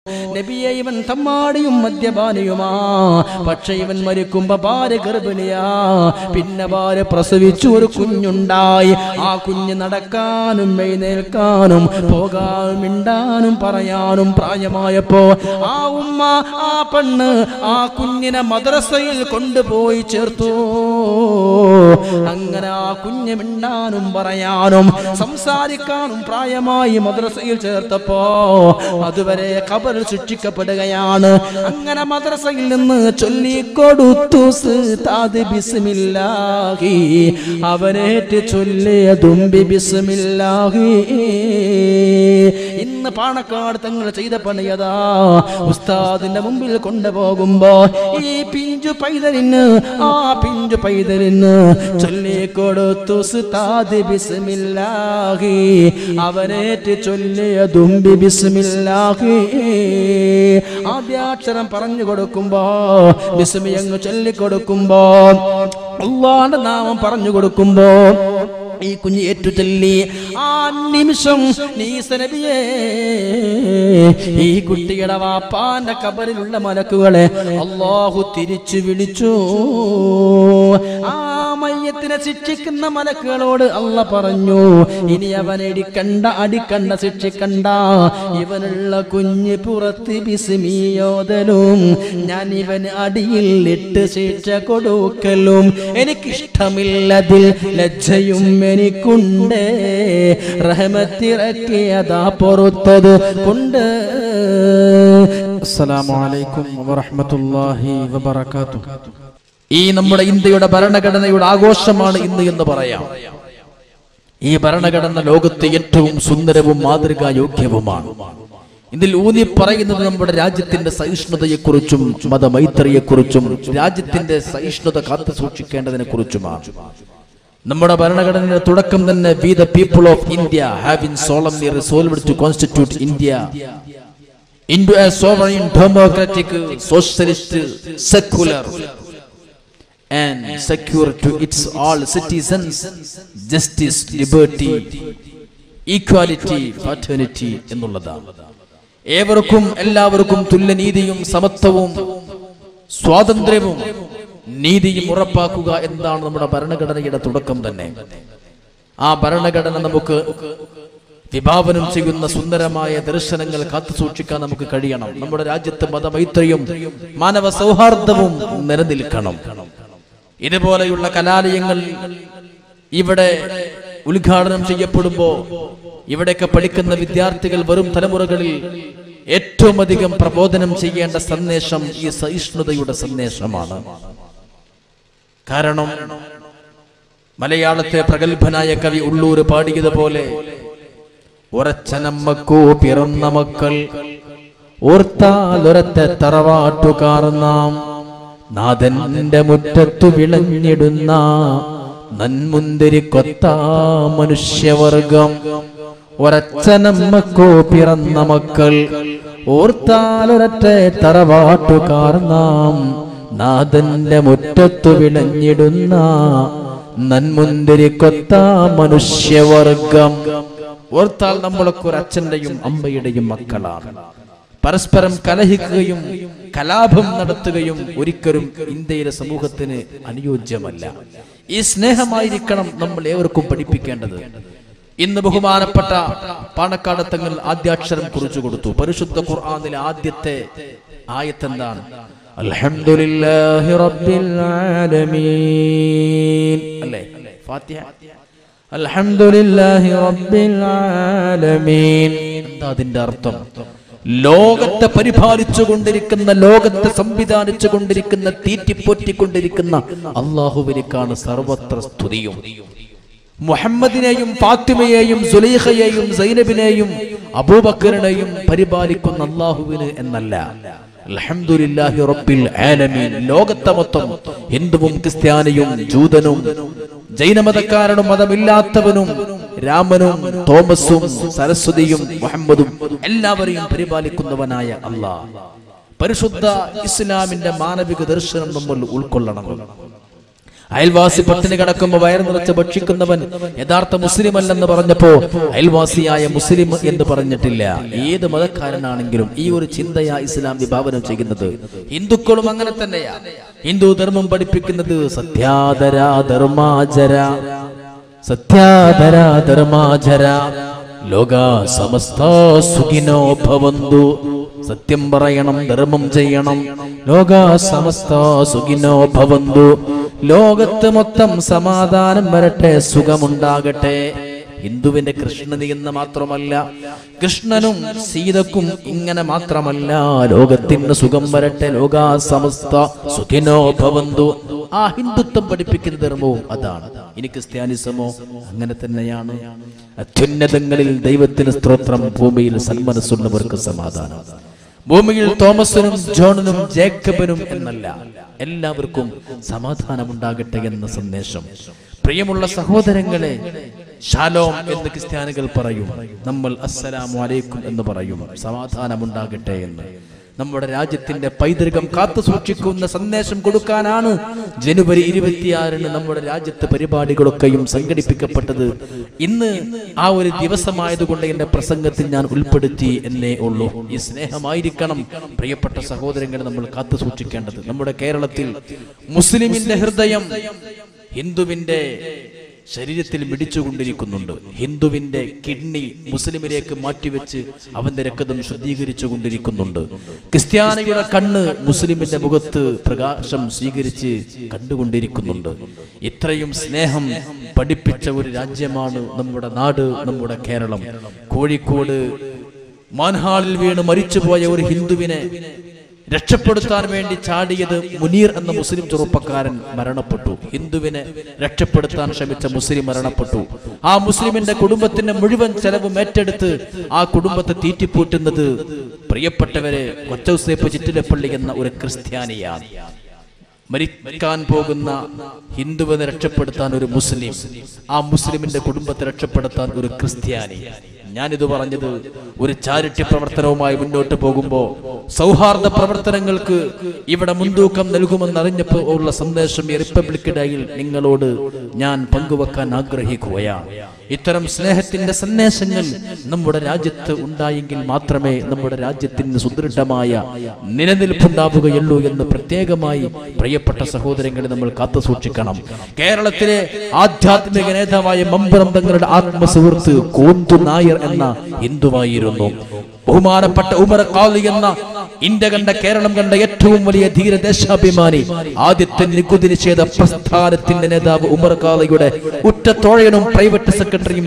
നബിയെ ഇവൻ തമ്മാടിയും മദ്യപാനിയുമാ, പക്ഷെ ഇവൻ മരിക്കുമ്പോ ഭാര്യ ഗർഭിണിയാ. പിന്നെ ഭാര്യ പ്രസവിച്ചു ഒരു കുഞ്ഞുണ്ടായി. ആ കുഞ്ഞ് നടക്കാനും എഴുന്നേൽക്കാനും പോകാനും മിണ്ടാനും പറയാനും പ്രായമായപ്പോ ആ ഉമ്മ ആ പെണ്ണ് ആ കുഞ്ഞിനെ മദ്രസയിൽ കൊണ്ടുപോയി ചേർത്തു. അങ്ങനെ ആ കുഞ്ഞ് മിണ്ടാനും പറയാനും സംസാരിക്കാനും പ്രായമായി മദ്രസയിൽ ചേർത്തപ്പോ അതുവരെ ഖബറിൽ ശിക്ഷിക്കപ്പെടുകയാണ്. അങ്ങനെ മദ്രസയിൽ നിന്ന് ചൊല്ലിക്കൊടുത്തു ഉസ്താദ് ബിസ്മില്ലാഹി, അവനേറ്റ് ചൊല്ലിയതും ബിസ്മില്ലാഹി. ഇന്ന് പാണക്കാട് തങ്ങൾ ചെയ്ത പണിയതാ. ഉസ്താദിന്റെ മുമ്പിൽ കൊണ്ടുപോകുമ്പോ ഈ പിഞ്ചു പൈതലിന് ആ പിഞ്ചു പൈതലിന് ചൊല്ലിക്കൊടുത്തു ഉസ്താദ് ബിസ്മില്ലാഹി, അവനേറ്റ് ചൊല്ലിയതും ബിസ്മില്ലാഹി. ആദ്യാക്ഷരം പറഞ്ഞു കൊടുക്കുമ്പോ ബിസ്മി അങ്ങ് ചൊല്ലിക്കൊടുക്കുമ്പോ അല്ലാഹുവിന്റെ നാമം പറഞ്ഞു കൊടുക്കുമ്പോ ഈ കുഞ്ഞ് ഏറ്റുചൊല്ലി. ആ നിമിഷം നബിയേ ഈ കുട്ടിയുടെ വാപ്പാന്റെ ഖബറിലുള്ള മലക്കുകളെ അല്ലാഹു തിരിച്ചു വിളിച്ചു. ആ മയ്യത്തിനെ ശിക്ഷിക്കുന്ന മലക്കുകളോട് അല്ലാഹ് പറഞ്ഞു, ഇനി അവനെ അടിക്കണ്ട ശിക്ഷിക്കണ്ട. ഇവനുള്ള കുഞ്ഞ് പുറത്ത് ബിസ്മിയോദലും ഞാൻ ഇവന് അടിയിൽ ഇട്ട് ശിക്ഷ കൊടുക്കലും എനിക്കിഷ്ടമില്ലതിൽ ലജ്ജയും എനിക്കുണ്ട്. റഹ്മത്തിറക്കിയതാ പൊറുത്തത് കൊണ്ട്. അസ്സലാമു അലൈക്കും വറഹ്മത്തുള്ളാഹി വബറകാതുഹു. ഈ നമ്മുടെ ഇന്ത്യയുടെ ഭരണഘടനയുടെ ആഘോഷമാണ് ഇന്ന് എന്ന് പറയാം. ഈ ഭരണഘടന ലോകത്തെ ഏറ്റവും സുന്ദരവും മാതൃകായോഗ്യവുമാണ്. ഇതിൽ ഊന്നി പറയുന്നത് നമ്മുടെ രാജ്യത്തിന്റെ സഹിഷ്ണുതയെക്കുറിച്ചും മതമൈത്രിയെക്കുറിച്ചും രാജ്യത്തിന്റെ സഹിഷ്ണുത കാത്തു സൂക്ഷിക്കേണ്ടതിനെ കുറിച്ചുമാണ്. നമ്മുടെ ഭരണഘടനയുടെ തുടക്കം തന്നെ we the people of India having solemnly resolved to constitute India into a sovereign, democratic, socialist, secular and secure to its all citizens justice, liberty, equality, fraternity എന്നുള്ളതാണ്. ഏവർക്കും എല്ലാവർക്കും തുല്യനീതിയും സമത്വവും സ്വാതന്ത്ര്യവും നീതിയും ഉറപ്പാക്കുക എന്നതാണ് നമ്മുടെ ഭരണഘടനയുടെ തുടക്കം തന്നെ. ആ ഭരണഘടന നമുക്ക് വിഭാവനം ചെയ്യുന്ന സുന്ദരമായ ദർശനങ്ങൾ കാത്തു സൂക്ഷിക്കാൻ നമുക്ക് കഴിയണം. നമ്മുടെ രാജ്യത്ത് മതമൈത്രിയും മാനവ സൗഹാർദ്ദവും നിലനിൽക്കണം. ഇതുപോലെയുള്ള കലാലയങ്ങൾ ഇവിടെ ഉദ്ഘാടനം ചെയ്യപ്പെടുമ്പോ ഇവിടെയൊക്കെ പഠിക്കുന്ന വിദ്യാർത്ഥികൾ വരും തലമുറകളിൽ ഏറ്റവും അധികം പ്രബോധനം ചെയ്യേണ്ട സന്ദേശം ഈ സഹിഷ്ണുതയുടെ സന്ദേശമാണ്. കാരണം മലയാളത്തെ പ്രഗത്ഭനായ കവി ഉള്ളൂർ പാടിയതുപോലെ ഉറച്ചനമ്മക്കോ പിറന്ന മക്കൾ ഓർത്താലൊരത്തെ തറവാട്ടുകാർ നാം നാഥന്റെ മുറ്റത്തു വിളഞ്ഞിടുന്ന നന്മുന്തിരി കൊത്ത മനുഷ്യവർഗം. ഒരച്ഛനമ്മക്കോ പിറന്ന മക്കൾ ഓർത്താലൊരറ്റ തറവാട്ടുകാർ നാം നാഥന്റെ മുറ്റത്തു വിളഞ്ഞിടുന്ന നന്മുന്തിരി കൊത്ത മനുഷ്യവർഗം. ഓർത്താൽ നമ്മളൊക്കെ ഒരു അച്ഛന്റെയും അമ്മയുടെയും മക്കളാണ്. പരസ്പരം കലഹിക്കുകയും കലാപം നടത്തുകയും ഒരിക്കലും ഇന്ത്യയിലെ സമൂഹത്തിന് അനുയോജ്യമല്ല. ഈ സ്നേഹമായിരിക്കണം നമ്മൾ ഏവർക്കും പഠിപ്പിക്കേണ്ടത്. ഇന്ന് ബഹുമാനപ്പെട്ട പാണക്കാട് തങ്ങൾ ആദ്യാക്ഷരം കുറിച്ചു കൊടുത്തു. പരിശുദ്ധ ഖുർആനിലെ ആദ്യത്തെ ആയത്ത് എന്താണ്? അൽഹംദുലില്ലാഹി റബ്ബിൽ ആലമീൻ അല്ലേ? ഫാത്തിഹ. അൽഹംദുലില്ലാഹി റബ്ബിൽ ആലമീൻ. എന്താ അതിന്റെ അർത്ഥം? ലോകത്തെ പരിപാലിച്ചു കൊണ്ടിരിക്കുന്ന, ലോകത്തെ സംവിധാനിച്ചു കൊണ്ടിരിക്കുന്ന, തീറ്റിപ്പോറ്റിക്കൊണ്ടിരിക്കുന്ന അല്ലാഹുവിനേക്കാണ് സർവത്ര സ്തുതിയും. മുഹമ്മദിനെയും ഫാത്തിമയെയും സുലൈഖയെയും സൈനബിനെയും അബൂബക്കറിനെയും പരിപാലിക്കുന്ന അല്ലാഹുവിന് എന്നല്ല. അൽഹംദുലില്ലാഹി റബ്ബിൽ ആലമീൻ. ലോകത്തെ മൊത്തം ഹിന്ദുവും ക്രിസ്ത്യാനിയും ജൂതനും ജൈനമതക്കാരനും മതമില്ലാത്തവനും രാമനും തോമസും സരസ്വതിയും മുഹമ്മദും എല്ലാവരെയും പരിപാലിക്കുന്നവനായ അല്ലാഹ്. പരിശുദ്ധ ഇസ്ലാമിന്റെ മാനവിക ദർശനം നമ്മൾ ഉൾക്കൊള്ളണം. അയൽവാസി പട്ടിണി കിടക്കുമ്പോൾ വയറ് നിറച്ച് ഭക്ഷിക്കുന്നവൻ യഥാർത്ഥ മുസ്ലിം അല്ലെന്ന് പറഞ്ഞപ്പോ അയൽവാസിയായ മുസ്ലിം എന്ന് പറഞ്ഞിട്ടില്ല. ഏത് മതക്കാരനാണെങ്കിലും ഈ ഒരു ചിന്തയാ ഇസ്ലാം വിഭാവനം ചെയ്യുന്നത്. ഹിന്ദുക്കളും അങ്ങനെ തന്നെയാ. ഹിന്ദു ധർമ്മം പഠിപ്പിക്കുന്നത് സത്യാധരാ ധർമാചര, സത്യാധരാ ധർമാചര, ലോക സമസ്ത സുഖിനോ ഭവന്തു. സത്യം പറയണം, ധർമ്മം ചെയ്യണം. ലോക സമസ്ത സുഖിനോ ഭവന്തു. ലോകത്ത് മൊത്തം സമാധാനം വരട്ടെ, സുഖമുണ്ടാകട്ടെ. ഹിന്ദുവിന്റെ കൃഷ്ണന് എന്ന് മാത്രമല്ല, കൃഷ്ണനും സീതക്കും ഇങ്ങനെ മാത്രമല്ല, ലോകത്തിന് സുഖം വരട്ടെ, ലോക സമസ്ത സുഖിനോ ഭവന്തു. ആ ഹിന്ദുത്വം പഠിപ്പിക്കുന്ന ധർമ്മവും അതാണ്. ഇനി ക്രിസ്ത്യാനിസമോ അങ്ങനെ തന്നെയാണ്. അത്യുന്നതങ്ങളിൽ ദൈവത്തിന് സ്തോത്രം, ഭൂമിയിൽ സന്മനസ്സുള്ളവർക്ക് സമാധാനം. ഭൂമിയിൽ തോമസിനും ജോണിനും ജേക്കബിനും എന്നല്ല, എല്ലാവർക്കും സമാധാനമുണ്ടാകട്ടെ എന്ന സന്ദേശം. പ്രിയമുള്ള സഹോദരങ്ങളെ, ഷാലോം എന്ന് ക്രിസ്ത്യാനികൾ പറയും, നമ്മൾ അസ്സലാമു അലൈക്കും എന്ന് പറയും, സമാധാനമുണ്ടാകട്ടെ എന്ന്. നമ്മുടെ രാജ്യത്തിന്റെ പൈതൃകം കാത്തു സൂക്ഷിക്കുന്ന സന്ദേശം കൊടുക്കാനാണ് ജനുവരി 26-ന് നമ്മുടെ രാജ്യത്തെ പരിപാടികളൊക്കെയും സംഘടിപ്പിക്കപ്പെട്ടത്. ഇന്ന് ആ ഒരു ദിവസമായതുകൊണ്ട് എന്റെ പ്രസംഗത്തിൽ ഞാൻ ഉൾപ്പെടുത്തി എന്നേ ഉള്ളൂ. ഈ സ്നേഹമായിരിക്കണം പ്രിയപ്പെട്ട സഹോദരങ്ങളെ നമ്മൾ കാത്തു സൂക്ഷിക്കേണ്ടത്. നമ്മുടെ കേരളത്തിൽ മുസ്ലിമിന്റെ ഹൃദയം ഹിന്ദുവിന്റെ ശരീരത്തിൽ മിടിച്ചുകൊണ്ടിരിക്കുന്നുണ്ട്. ഹിന്ദുവിന്റെ കിഡ്നി മുസ്ലിമിലേക്ക് മാറ്റിവെച്ച് അവന്റെ രക്തം ശുദ്ധീകരിച്ചു കൊണ്ടിരിക്കുന്നുണ്ട്. ക്രിസ്ത്യാനിയുടെ കണ്ണ് മുസ്ലിമിന്റെ മുഖത്ത് പ്രകാശം സ്വീകരിച്ച് കണ്ടുകൊണ്ടിരിക്കുന്നുണ്ട്. ഇത്രയും സ്നേഹം പഠിപ്പിച്ച ഒരു രാജ്യമാണ് നമ്മുടെ നാട്, നമ്മുടെ കേരളം. കോഴിക്കോട് മാൻഹാളിൽ വീണ് മരിച്ചുപോയ ഒരു ഹിന്ദുവിനെ രക്ഷപ്പെടുത്താൻ വേണ്ടി ചാടിയത് മുനീർ എന്ന മുസ്ലിം ചെറുപ്പക്കാരൻ മരണപ്പെട്ടു. ഹിന്ദുവിനെ രക്ഷപ്പെടുത്താൻ ശ്രമിച്ച മുസ്ലിം മരണപ്പെട്ടു. ആ മുസ്ലിമിന്റെ കുടുംബത്തിന്റെ മുഴുവൻ ചെലവും ഏറ്റെടുത്ത് ആ കുടുംബത്തെ തീറ്റിപ്പൂറ്റുന്നത് പ്രിയപ്പെട്ടവരെ കൊച്ചൗസേപ്പ് ചിറ്റിലപ്പള്ളി എന്ന ഒരു ക്രിസ്ത്യാനിയാണ്. മരിക്കാൻ പോകുന്ന ഹിന്ദുവിനെ രക്ഷപ്പെടുത്താൻ ഒരു മുസ്ലിം, ആ മുസ്ലിമിന്റെ കുടുംബത്തെ രക്ഷപ്പെടുത്താൻ ഒരു ക്രിസ്ത്യാനി. ഞാനിത് പറഞ്ഞത് ഒരു ചാരിറ്റി പ്രവർത്തനവുമായി മുന്നോട്ട് പോകുമ്പോൾ സൗഹാർദ്ദ പ്രവർത്തനങ്ങൾക്ക് ഇവിടെ മുൻതൂക്കം നൽകുമെന്നറിഞ്ഞപ്പോൾ ഉള്ള സന്ദേശം ഈ റിപ്പബ്ലിക് ഡേയിൽ നിങ്ങളോട് ഞാൻ പങ്കുവെക്കാൻ ആഗ്രഹിക്കുകയാണ്. ഇത്തരം സ്നേഹത്തിന്റെ സന്ദേശങ്ങൾ നമ്മുടെ രാജ്യത്ത് ഉണ്ടായെങ്കിൽ മാത്രമേ നമ്മുടെ രാജ്യത്തിന് സുദൃഢമായ നിലനിൽപ്പുണ്ടാവുകയുള്ളൂ എന്ന് പ്രത്യേകമായി പ്രിയപ്പെട്ട സഹോദരങ്ങളെ നമ്മൾ കാത്തു സൂക്ഷിക്കണം. കേരളത്തിലെ ആധ്യാത്മിക നേതാവായ മമ്പുറം തങ്ങളുടെ ആത്മസുഹൃത്ത് കോന്തു നായർ എന്ന ഹിന്ദുവായിരുന്നു. ബഹുമാനപ്പെട്ട ഉമർ ഖാദി എന്ന ഇന്ത്യ കണ്ട കേരളം കണ്ട ഏറ്റവും വലിയ ധീരദേശാഭിമാനി, ആദ്യത്തെ നികുതി നിഷേധ പ്രസ്ഥാനത്തിന്റെ നേതാവ് ഉമർ ഖാദിയുടെ ഉറ്റത്തോഴനും പ്രൈവറ്റ് സെക്രട്ടറിയും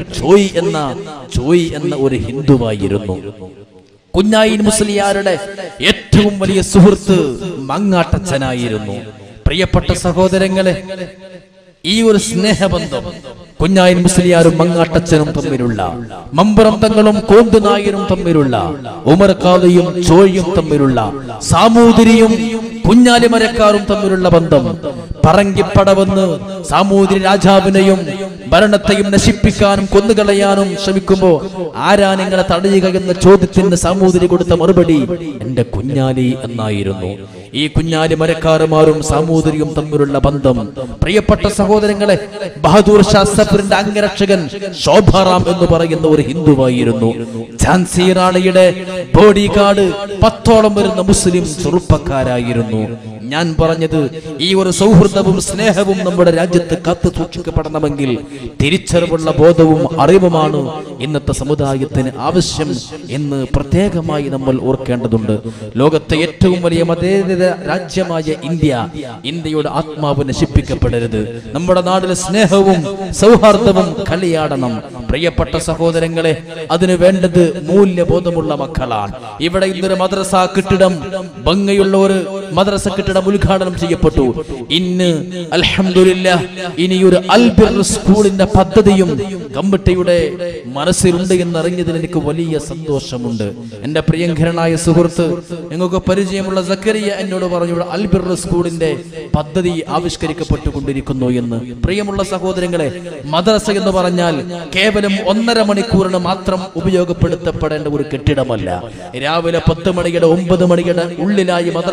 ചോയ് എന്ന ഒരു ഹിന്ദുവായിരുന്നു. കുഞ്ഞായി മുസ്ലിയാരുടെ ഏറ്റവും വലിയ സുഹൃത്ത് മങ്ങാട്ടച്ചനായിരുന്നു. പ്രിയപ്പെട്ട സഹോദരങ്ങളെ, ഈ ഒരു സ്നേഹബന്ധം കുഞ്ഞായി മുസ്ലിയാരും മങ്ങാട്ടച്ചനും തമ്മിലുള്ള, മമ്പുറം തങ്ങളും കോന്തു നായരും തമ്മിലുള്ള, ഉമർ ഖാദിയും ചോയും തമ്മിലുള്ള, സാമൂതിരിയും കുഞ്ഞാലിമരക്കാരും തമ്മിലുള്ള ബന്ധം, പറങ്കിപ്പടവെന്ന് സാമൂതിരി രാജാവിനെയും ഭരണത്തെയും നശിപ്പിക്കാനും കൊന്നുകളയാനും ശ്രമിക്കുമ്പോ ആരാ നിങ്ങളെ തടയുക എന്ന ചോദ്യത്തിന് സാമൂതിരി കൊടുത്ത മറുപടി എന്റെ കുഞ്ഞാലി എന്നായിരുന്നു. ഈ കുഞ്ഞാലി മരക്കാരന്മാരും സാമൂതിരിയും തമ്മിലുള്ള ബന്ധം, പ്രിയപ്പെട്ട സഹോദരങ്ങളെ, ബഹദൂർ ഷാ സഫറിന്റെ അംഗരക്ഷകൻ ശോഭാറാം എന്ന് പറയുന്ന ഒരു ഹിന്ദുവായിരുന്നു. ഝാൻസി റാണിയുടെ ബോഡി ഗാർഡ് 10ഓളം വരുന്ന മുസ്ലിം ചെറുപ്പക്കാരായിരുന്നു. ഞാൻ പറഞ്ഞത് ഈ ഒരു സൗഹൃദവും സ്നേഹവും നമ്മുടെ രാജ്യത്ത് കാത്തു സൂക്ഷിക്കപ്പെടണമെങ്കിൽ തിരിച്ചറിവുള്ള ബോധവും അറിവുമാണ് ഇന്നത്തെ സമുദായത്തിന് ആവശ്യം എന്ന് പ്രത്യേകമായി നമ്മൾ ഓർക്കേണ്ടതുണ്ട്. ലോകത്തെ ഏറ്റവും വലിയ മതേതര രാജ്യമായ ഇന്ത്യയുടെ ആത്മാവ് നശിപ്പിക്കപ്പെടരുത്. നമ്മുടെ നാട്ടിലെ സ്നേഹവും സൗഹാർദ്ദവും കളിയാടണം. പ്രിയപ്പെട്ട സഹോദരങ്ങളെ, അതിന് വേണ്ടത് മൂല്യബോധമുള്ള മക്കളാണ്. ഇവിടെ ഇന്നൊരു മദ്രസ കെട്ടിടം, ഭംഗിയുള്ള ഒരു മദ്രസ കെട്ടിടം ഉദ്ഘാടനം ചെയ്യപ്പെട്ടു. ഇന്ന് അൽഹംദുലില്ലാഹ് ഇനിയൊരു അൽബിർ സ്കൂളിന്റെ പദ്ധതിയും കമ്മിറ്റിയുടെ മനസ്സിലുണ്ട് എന്നറിഞ്ഞതിൽ എനിക്ക് വലിയ സന്തോഷമുണ്ട്. എന്റെ പ്രിയങ്കരനായ സുഹൃത്ത്, നിങ്ങൾക്ക് പരിചയമുള്ള സക്കരിയ എന്നോട് പറഞ്ഞു അൽബിർ സ്കൂളിന്റെ പദ്ധതി ആവിഷ്കരിക്കപ്പെട്ടുകൊണ്ടിരിക്കുന്നു എന്ന്. പ്രിയമുള്ള സഹോദരങ്ങളെ, മദ്രസ എന്ന് പറഞ്ഞാൽ കേവലം 1.5 മണിക്കൂറിന് മാത്രം ഉപയോഗപ്പെടുത്തപ്പെടേണ്ട ഒരു കെട്ടിടമല്ല. രാവിലെ 10 മണിയുടെ 9 മണിയുടെ ഉള്ളിലായി മദ്രസ പഠനം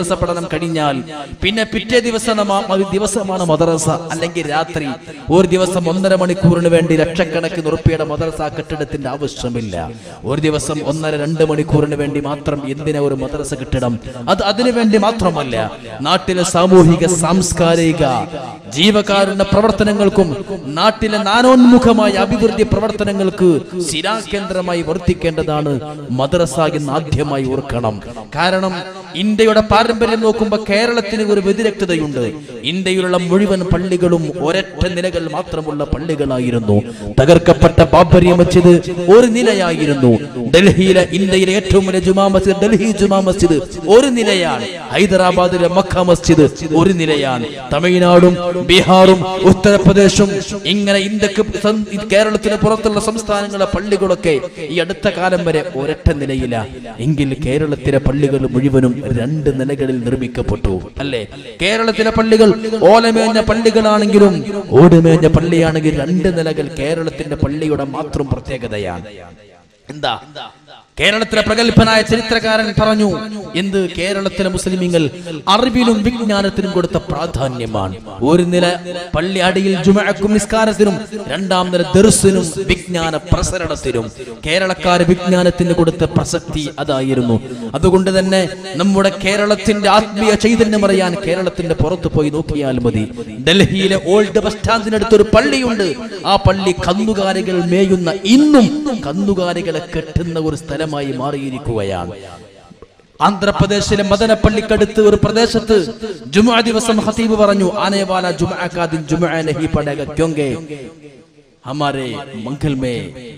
കഴിഞ്ഞാൽ പിന്നെ പിറ്റേ ദിവസമാണ് മദ്രസ, അല്ലെങ്കിൽ രാത്രി. ഒരു ദിവസം 1.5 മണിക്കൂറിന് വേണ്ടി ലക്ഷക്കണക്കിന് ഉറുപ്പിയുടെ മദ്രസ കെട്ടിടത്തിന്റെ ആവശ്യമില്ല. ഒരു ദിവസം 1.5-2 മണിക്കൂറിന് വേണ്ടി മാത്രം എന്തിനാ ഒരു മദ്രസ കെട്ടിടം? അത് അതിനു വേണ്ടി മാത്രമല്ല, നാട്ടിലെ സാമൂഹിക സാംസ്കാരിക ജീവകാരുണ്യ പ്രവർത്തനങ്ങൾക്കും നാട്ടിലെ നാനോന്മുഖമായ അഭിവൃദ്ധി പ്രവർത്തനങ്ങൾക്ക് ശിലാകേന്ദ്രമായി വർത്തിക്കേണ്ടതാണ് മദ്രസ എന്ന് ആദ്യമായി ഓർക്കണം. കാരണം ഇന്ത്യയുടെ പാരമ്പര്യം നോക്കുമ്പോൾ കേരളത്തിന് ഒരു വ്യതിരക്തതയുണ്ട്. ഇന്ത്യയിലുള്ള മുഴുവൻ പള്ളികളും ഒരൊറ്റ നിലകൾ മാത്രമുള്ള പള്ളികളായിരുന്നു. തകർക്കപ്പെട്ട ബാബരി മസ്ജിദ് ഒരു നിലയായിരുന്നു. ഡൽഹിയിലെ ഇന്ത്യയിലെ ഏറ്റവും വലിയ ജുമാ മസ്ജിദ് ഡൽഹി ജുമാ മസ്ജിദ് ഒരു നിലയാണ്. ഹൈദരാബാദിലെ മക്ക മസ്ജിദ് ഒരു നിലയാണ്. തമിഴ്നാടും ബീഹാറും ഉത്തർപ്രദേശും ഇങ്ങനെ ഇന്ത്യക്ക് കേരളത്തിന് പുറത്തുള്ള സംസ്ഥാനങ്ങളിലെ പള്ളികളൊക്കെ ഈ അടുത്ത കാലം വരെ ഒരൊറ്റ നിലയില്ല. എങ്കിൽ കേരളത്തിലെ പള്ളികൾ മുഴുവനും 2 നിലകളിൽ നിർമ്മിക്കപ്പെട്ടു, അല്ലേ? കേരളത്തിലെ പള്ളികൾ ഓലമേഞ്ഞ പള്ളികളാണെങ്കിലും ഓടുമേഞ്ഞ പള്ളിയാണെങ്കിൽ 2 നിലകൾ കേരളത്തിന്റെ പള്ളിയുടെ മാത്രം പ്രത്യേകതയാണ്. എന്താ? കേരളത്തിലെ പ്രഗത്ഭനായ ചരിത്രകാരൻ പറഞ്ഞു, എന്ത്? കേരളത്തിലെ മുസ്ലിമീങ്ങൾ അറിവിലും വിജ്ഞാനത്തിനും കൊടുത്ത പ്രാധാന്യമാണ്. ഒരു നില പള്ളി അടിയിൽ ജുമഅക്കും നിസ്കാരത്തിനും, 2-ാം നില ദർസിനും വിജ്ഞാന പ്രസരണത്തിനും. കേരളക്കാർ വിജ്ഞാനത്തിന് കൊടുത്ത പ്രസക്തി അതായിരുന്നു. അതുകൊണ്ട് തന്നെ നമ്മുടെ കേരളത്തിന്റെ ആത്മീയ ചൈതന്യം അറിയാൻ കേരളത്തിന്റെ പുറത്ത് പോയി നോക്കിയാൽ മതി. ഡൽഹിയിലെ ഓൾഡ് ബസ് സ്റ്റാൻഡിനടുത്തൊരു പള്ളിയുണ്ട്. ആ പള്ളി കന്നുകാലികൾ മേയുന്ന, ഇന്നും കന്നുകാലികളെ കെട്ടുന്ന ഒരു സ്ഥലം മാറിയിരിക്കുകയാണ്. ആന്ധ്രാപ്രദേശിലെ മദനപ്പള്ളിക്കടുത്ത് ഒരു പ്രദേശത്ത് ജുമുഅ ദിവസം ഖതീബ് പറഞ്ഞു, ആനെ വാല ജുമുഅ കാ ദിൻ ജുമുഅ നഹി പഡേഗാ ക്യോങ്കി ഹമാരെ മംഗൽ മേ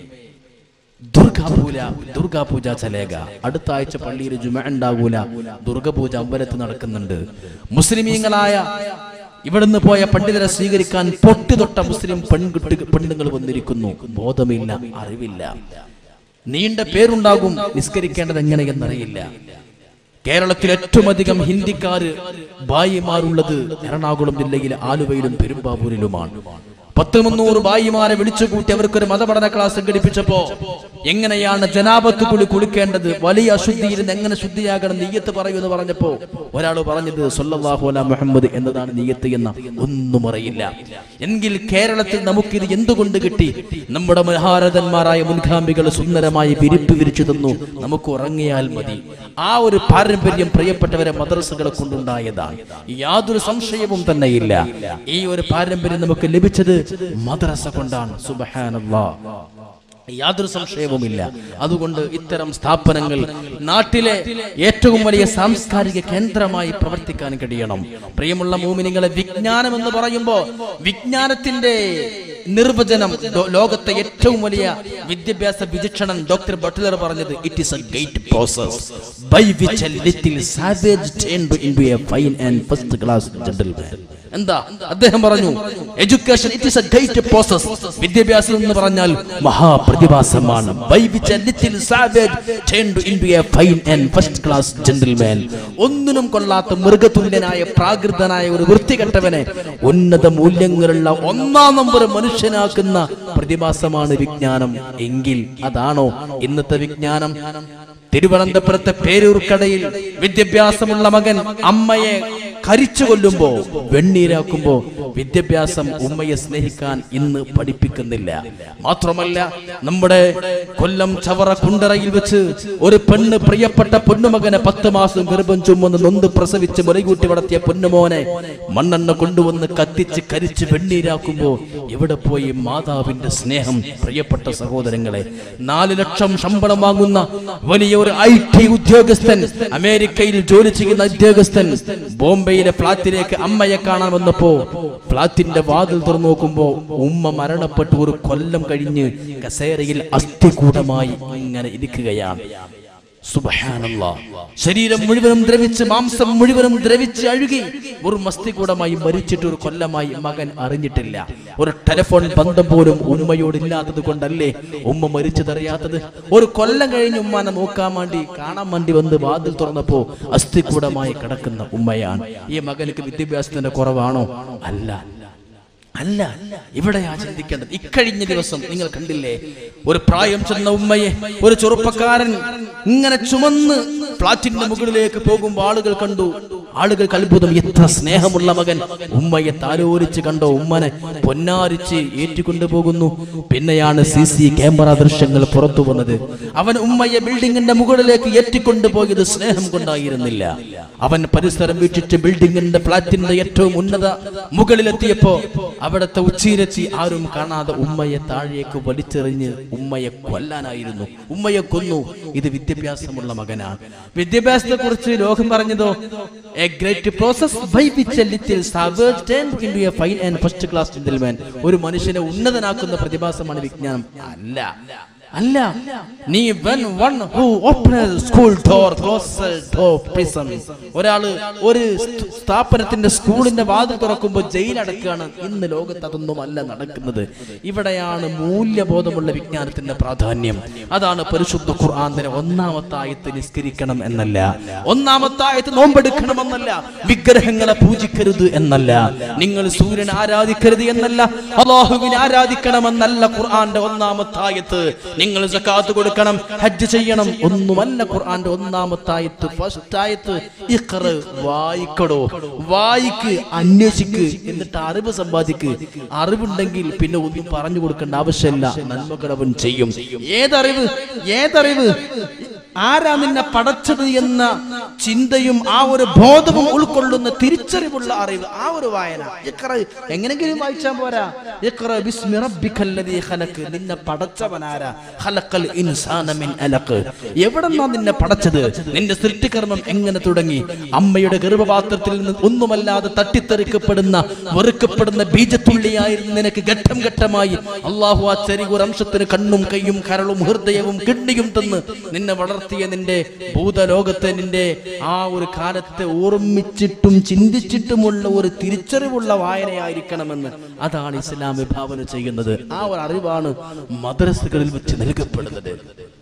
ദുർഗാ പൂജ ചലേഗാ. അടുത്ത ആഴ്ച പള്ളിയിൽ ജുമുഅ ഉണ്ടാകൂല, ദുർഗപൂജ അമ്പലത്തിൽ നടക്കുന്നുണ്ട്. മുസ്ലിമീങ്ങളായ ഇവിടുന്ന് പോയ പണ്ഡിതരെ സ്വീകരിക്കാൻ പൊട്ടിതൊട്ട മുസ്ലിം പെണ്ണുങ്ങൾ വന്നിരിക്കുന്നു. ബോധമില്ല, അറിവില്ല. നീണ്ട പേരുണ്ടാകും, നിസ്കരിക്കേണ്ടത് എങ്ങനെയെന്നറിയില്ല. കേരളത്തിൽ ഏറ്റവും അധികം ഹിന്ദിക്കാര് ഭായിമാരുള്ളത് എറണാകുളം ജില്ലയിലെ ആലുവയിലും പെരുമ്പാവൂരിലുമാണ്. 100-300 ഭായിമാരെ വിളിച്ചുകൂട്ടി അവർക്കൊരു മതപഠന ക്ലാസ് സംഘടിപ്പിച്ചപ്പോ എങ്ങനെയാണ് ജനാബത്ത് കുളിക്കേണ്ടത്, വലിയ അശുദ്ധിയിൽ നിന്ന് എങ്ങനെ ശുദ്ധിയാകണം, നിയ്യത്ത് പറയൂ എന്ന് പറഞ്ഞപ്പോ ഒരാൾ പറഞ്ഞത് സ്വല്ലല്ലാഹു അലാ മുഹമ്മദ് എന്നതാണ് നിയ്യത്ത് എന്ന. ഒന്നും അറിയില്ല. എങ്കിൽ കേരളത്തിൽ നമുക്കിത് എന്തുകൊണ്ട് കിട്ടി? നമ്മുടെ മഹാരഥന്മാരായ മുൻഗാമികൾ സുന്ദരമായി വിരിപ്പ് വിരിച്ചു തന്നു. നമുക്ക് ഉറങ്ങിയാൽ മതി. ആ ഒരു പാരമ്പര്യം പ്രിയപ്പെട്ടവരെ മദ്രസകളെ കൊണ്ടുണ്ടായതാണ്. യാതൊരു സംശയവും തന്നെയില്ല. ഈ ഒരു പാരമ്പര്യം നമുക്ക് ലഭിച്ചത് മദ്രസ കൊണ്ടാണ്. സുബ്ഹാനല്ലാഹ്, യാതൊരു സംശയവുമില്ല. അതുകൊണ്ട് ഇത്തരം സ്ഥാപനങ്ങൾ നാട്ടിലെ ഏറ്റവും വലിയ സാംസ്കാരിക കേന്ദ്രമായി പ്രവർത്തിക്കാൻ കഴിയണം. പ്രിയമുള്ള മുഅ്മിനീങ്ങളെ, വിജ്ഞാനം എന്ന് പറയുമ്പോൾ വിജ്ഞാനത്തിന്റെ നിർവചനം ലോകത്തെ ഏറ്റവും വലിയ വിദ്യാഭ്യാസ വിചക്ഷണൻ ഡോക്ടർ ബട്ട്ലർ പറഞ്ഞത്, it is a great process by which a little savage turned into a fine and first class gentleman. എന്താ അദ്ദേഹം പറഞ്ഞു? Education it is a great process. വിദ്യാഭ്യാസം എന്ന് പറഞ്ഞാൽ മഹാപ്രതിഭാസമാണ്. By which a little savage turned into a fine and first class gentleman. ഒന്നിനും കൊള്ളാത്ത മൃഗതുല്യനായ പ്രാകൃതനായ ഒരു വൃത്തികെട്ടവനെ ഉന്നത മൂല്യങ്ങളുള്ള 1-ാം നമ്പർ മനുഷ്യനാക്കുന്ന പ്രതിഭാസമാണ് വിജ്ഞാനം. എങ്കിൽ അതാണോ ഇന്നത്തെ വിജ്ഞാനം? തിരുവനന്തപുരത്തെ പേരൂർക്കടയിൽ വിദ്യാഭ്യാസമുള്ള മകൻ അമ്മയെ കരിച്ചു കൊല്ലുമ്പോ, വെണ്ണീരാക്കുമ്പോ വിദ്യാഭ്യാസം ഉമ്മയെ സ്നേഹിക്കാൻ ഇന്ന് പഠിപ്പിക്കുന്നില്ല. മാത്രമല്ല, നമ്മുടെ കൊല്ലം ചവറ കുണ്ടറയിൽ വെച്ച് ഒരു പെണ്ണ് പ്രിയപ്പെട്ട പൊന്നുമകനെ 10 മാസം ഗർഭം ചുമന്ന് നൊന്ത് പ്രസവിച്ച് മുലകൂട്ടി വളർത്തിയ പൊന്നുമോനെ മണ്ണെണ്ണ കൊണ്ടുവന്ന് കത്തിച്ച് കരിച്ച് വെണ്ണീരാക്കുമ്പോ എവിടെ പോയി മാതാവിന്റെ സ്നേഹം? പ്രിയപ്പെട്ട സഹോദരങ്ങളെ, 4 ലക്ഷം ശമ്പളം വാങ്ങുന്ന വലിയ ഒരു IT ഉദ്യോഗസ്ഥൻ, അമേരിക്കയിൽ ജോലി ചെയ്യുന്ന ഉദ്യോഗസ്ഥൻ ബോംബെയിലെ ഫ്ളാറ്റിലേക്ക് അമ്മയെ കാണാൻ വന്നപ്പോ ഫ്ളാറ്റിന്റെ വാതിൽ തുറന്നു നോക്കുമ്പോ ഉമ്മ മരണപ്പെട്ട് 1 കൊല്ലം കഴിഞ്ഞ് കസേരയിൽ അസ്ഥികൂടമായി ഇങ്ങനെ ഇരിക്കുകയാണ്. സുബ്ഹാനല്ലാഹ്. ശരീരം മുഴുവനും ദ്രവിച്ച്, മാംസം മുഴുവനും ദ്രവിച്ച് അഴുകി ഒരു മസ്തികൂടമായി മരിച്ചിട്ട് 1 കൊല്ലമായി മകൻ അറിഞ്ഞിട്ടില്ല. ഒരു ടെലിഫോൺ ബന്ധം പോലും ഉമ്മയോടില്ലാത്തത് കൊണ്ടല്ലേ ഉമ്മ മരിച്ചതറിയാത്തത്? 1 കൊല്ലം കഴിഞ്ഞ് ഉമ്മാനെ നോക്കാൻ വേണ്ടി, കാണാൻ വേണ്ടി വന്ന് വാതിൽ തുറന്നപ്പോ അസ്ഥികൂടമായി കിടക്കുന്ന ഉമ്മയാണ്. ഈ മകനുക്ക് വിദ്യാഭ്യാസത്തിന്റെ കുറവാണോ? അല്ല. ഇവിടെയാ ചിന്തിക്കേണ്ടത്. ഇക്കഴിഞ്ഞ ദിവസം നിങ്ങൾ കണ്ടില്ലേ, ഒരു പ്രായം ചെന്ന ഉമ്മയെ ഒരു ചെറുപ്പക്കാരൻ ഇങ്ങനെ ചുമന്ന് ഫ്ളാറ്റിന്റെ മുകളിലേക്ക് പോകുമ്പോൾ ആളുകൾ കണ്ടു. ആളുകൾക്ക് അത്ഭുതം, എത്ര സ്നേഹമുള്ള മകൻ. ഉമ്മയെ താലോലിച്ച് കണ്ടോ, ഉമ്മനെ പൊന്നാരിച്ച് ഏറ്റുകൊണ്ടുപോകുന്നു. പിന്നെയാണ് CC ക്യാമറ ദൃശ്യങ്ങൾ പുറത്തു വന്നത്. അവൻ ഉമ്മയെ ബിൽഡിങ്ങിന്റെ മുകളിലേക്ക് ഏറ്റിക്കൊണ്ടുപോയത് സ്നേഹം കൊണ്ടായിരുന്നില്ല. അവൻ പരിസരം വിട്ടിട്ട് ബിൽഡിങ്ങിന്റെ ഫ്ലാറ്റിന്റെ ഏറ്റവും ഉന്നത മുകളിലെത്തിയപ്പോ അവിടത്തെ ഉച്ചയിലെത്തി ആരും കാണാതെ ഉമ്മയെ താഴേക്ക് വലിച്ചെറിഞ്ഞ് ഉമ്മയെ കൊല്ലാനായിരുന്നു. ഉമ്മയെ കൊന്നു. ഇത് വിദ്യാഭ്യാസമുള്ള മകനാണ്. വിദ്യാഭ്യാസത്തെ കുറിച്ച് ലോകം പറഞ്ഞതോ, a great process by which a little savage turned into a fine and first class gentleman. ഒരു മനുഷ്യനെ ഉന്നതനാക്കുന്ന പ്രതിഭാസമാണ് വിജ്ഞാനം. അല്ല, നീ one who opens school door closes door prison. ഒരാള് ഒരു സ്ഥാപനത്തിന്റെ സ്കൂളിന്റെ വാതിൽ തുറക്കുമ്പോൾ ജയിൽ അടക്കുകയാണ്. ഇന്ന് ലോകത്ത് അതൊന്നുമല്ല നടക്കുന്നത്. ഇവിടെയാണ് മൂല്യബോധമുള്ള വിജ്ഞാനത്തിന്റെ പ്രാധാന്യം. അതാണ് പരിശുദ്ധ ഖുർആനിലെ ഒന്നാമത്തെ ആയത്ത് നിസ്കരിക്കണം എന്നല്ല, ഒന്നാമത്തെ ആയത്ത് നോമ്പെടുക്കണമെന്നല്ല, വിഗ്രഹങ്ങളെ പൂജിക്കരുത് എന്നല്ല, നിങ്ങൾ സൂര്യനെ ആരാധിക്കരുത് എന്നല്ല, അല്ലാഹുവിനെ ആരാധിക്കണമെന്നല്ല ഖുർആന്റെ ഒന്നാമത്തെ ആയത്ത്. നിങ്ങൾ സകാത്ത് കൊടുക്കണം, ഹജ്ജ് ചെയ്യണം, ഒന്നുമല്ല ഖുർആന്റെ ഒന്നാമത്തെ ആയത്ത്. ഫസ്റ്റ് ആയത്ത് ഇഖ്റ, വായിക്കടോ, വായിക്ക്, അന്വേഷിക്ക്, എന്നിട്ട് അറിവ് സമ്പാദിക്ക്. അറിവുണ്ടെങ്കിൽ പിന്നെ ഒന്നും പറഞ്ഞു കൊടുക്കേണ്ട ആവശ്യമില്ല, നന്മകളവൻ ചെയ്യും. ഏതറിവ്? ആരാ നിന്നെ പടച്ചത് എന്ന ചിന്തയും ആ ഒരു ബോധവും ഉൾക്കൊള്ളുന്ന തിരിച്ചറിവുള്ള അറിവ്, ആ ഒരു വായന. എങ്ങനെങ്കിലും വായിച്ചാൽ പോരാ. ബിസ്മി റബ്ബിക്കല്ലദീ ഖലഖ്, നിന്നെ പടച്ചവനാരാ? ഖലഖൽ ഇൻസാന മിൻ അലഖ്. എവിടെന്നാ നിന്നെ പടച്ചത്? നിന്റെ സൃഷ്ടികർമ്മം എങ്ങനെ തുടങ്ങി? അമ്മയുടെ ഗർഭപാത്രത്തിൽ നിന്ന് ഒന്നുമല്ലാതെ തട്ടിത്തെറിക്കപ്പെടുന്ന വെറുക്കപ്പെടുന്ന ബീജത്തുള്ളിയായിരുന്നു നിനക്ക്. ഘട്ടം ഘട്ടമായി അല്ലാഹു ആ ചെറിയൊരംശത്തിന് കണ്ണും കയ്യും കരളും ഹൃദയവും കിഡ്നിയും തന്ന് നിന്നെ നിന്റെ ഭൂതലോകത്തെ, നിന്റെ ആ ഒരു കാലത്തെ ഓർമ്മിച്ചിട്ടും ചിന്തിച്ചിട്ടുമുള്ള ഒരു തിരിച്ചറിവുള്ള വായനയായിരിക്കണമെന്ന് അതാണ് ഇസ്ലാം വിഭാവന ചെയ്യുന്നത്. ആ ഒരു അറിവാണ് മദ്രസകളിൽ വെച്ച് നൽകപ്പെടുന്നത്.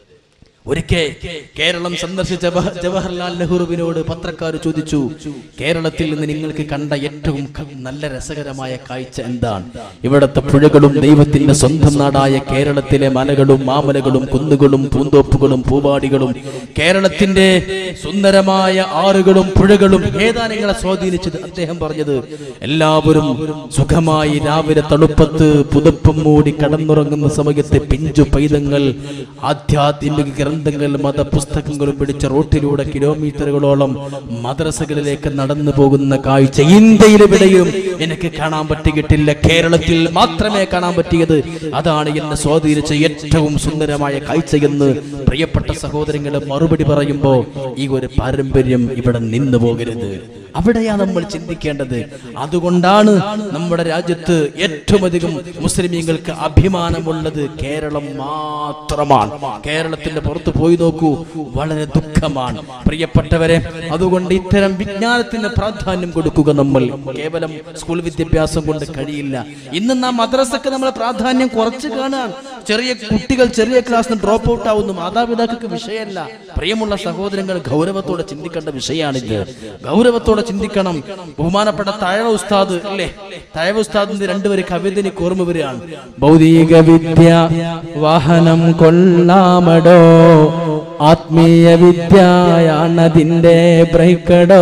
ഒരിക്കൽ കേരളം സന്ദർശിച്ച ജവഹർലാൽ നെഹ്റുവിനോട് പത്രക്കാർ ചോദിച്ചു, കേരളത്തിൽ നിന്ന് നിങ്ങൾക്ക് കണ്ട ഏറ്റവും നല്ല രസകരമായ കാഴ്ച എന്താണ്? ഇവിടത്തെ പുഴകളും ദൈവത്തിന്റെ സ്വന്തം നാടായ കേരളത്തിലെ മലകളും മാമലകളും കുന്നുകളും പൂന്തോപ്പുകളും പൂവാടികളും കേരളത്തിന്റെ സുന്ദരമായ ആറുകളും പുഴകളും ഏതാ നിങ്ങളെ സ്വാധീനിച്ചത്? അദ്ദേഹം പറഞ്ഞത്, എല്ലാവരും സുഖമായി രാവിലെ തണുപ്പത്ത് പുതപ്പും മൂടി കടന്നുറങ്ങുന്ന സമയത്ത് പിഞ്ചു പൈതങ്ങൾ ആധ്യാത്മിക ഗ്രന്ഥങ്ങൾ മതപുസ്തകങ്ങളും പിടിച്ച റോട്ടിലൂടെ കിലോമീറ്ററുകളോളം മദ്രസകളിലേക്ക് നടന്നു പോകുന്ന കാഴ്ച ഇന്ത്യയിലെവിടെയും എനിക്ക് കാണാൻ പറ്റിയിട്ടില്ല. കേരളത്തിൽ മാത്രമേ കാണാൻ പറ്റിയത്. അതാണ് എന്നെ സ്വാധീനിച്ച ഏറ്റവും സുന്ദരമായ കാഴ്ചയെന്ന് പ്രിയപ്പെട്ട സഹോദരങ്ങളെ മറുപടി പറയുമ്പോ ഈ ഒരു പാരമ്പര്യം ഇവിടെ നിന്നു പോകരുത്. അവിടെയാണ് നമ്മൾ ചിന്തിക്കേണ്ടത്. അതുകൊണ്ടാണ് നമ്മുടെ രാജ്യത്ത് ഏറ്റവും അധികം മുസ്ലിമീങ്ങൾക്ക് അഭിമാനമുള്ളത് കേരളം മാത്രമാണ്. കേരളത്തിന്റെ പുറത്ത് പോയി നോക്കൂ, വളരെ ദുഃഖമാണ് പ്രിയപ്പെട്ടവരെ. അതുകൊണ്ട് ഇത്തരം വിജ്ഞാനത്തിന് പ്രാധാന്യം കൊടുക്കുക. നമ്മൾ കേവലം സ്കൂൾ വിദ്യാഭ്യാസം കൊണ്ട് കഴിയില്ല. ഇന്ന് നാം മദ്രസക്ക് നമ്മൾ പ്രാധാന്യം കുറച്ച് കാണാൻ. ചെറിയ കുട്ടികൾ ചെറിയ ക്ലാസ്സിൽ ഡ്രോപ്പ് ഔട്ട് ആവുന്നു. മാതാപിതാക്കൾക്ക് വിഷയമല്ല. പ്രിയമുള്ള സഹോദരങ്ങൾ, ഗൗരവത്തോടെ ചിന്തിക്കേണ്ട വിഷയമാണിത്. ഗൗരവത്തോടെ ചിന്തിക്കണം. ബഹുമാനപ്പെട്ട തഴവ ഉസ്താദ് അല്ലേ, തഴവ ഉസ്താദിന്റെ രണ്ടുപേര് കവിത എനിക്ക് ഓർമ്മ വരികയാണ്. ഭൗതിക വിദ്യ വാഹനം കൊള്ളാമടോ, ആത്മീയ വിദ്യയാണതിന്റെ ബ്രേക്കടോ.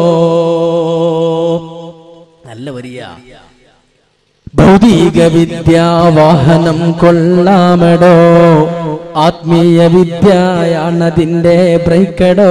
നല്ല വരിയ. ഭൗതിക വിദ്യ വാഹനം കൊള്ളാമടോ, ആത്മീയ വിദ്യയാണതിന്റെ ബ്രേക്കടോ.